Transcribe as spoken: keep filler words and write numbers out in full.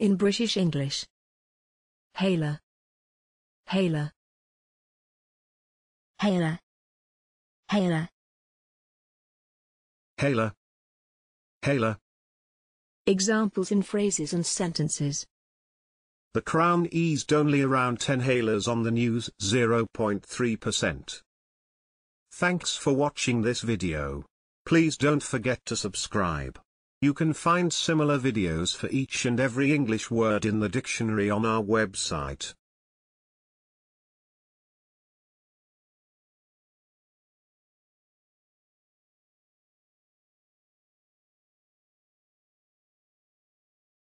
In British English. Haler. Haler. haler, haler, haler, haler. Examples in phrases and sentences. The Crown eased only around ten halers on the news, zero point three percent. Thanks for watching this video. Please don't forget to subscribe. You can find similar videos for each and every English word in the dictionary on our website.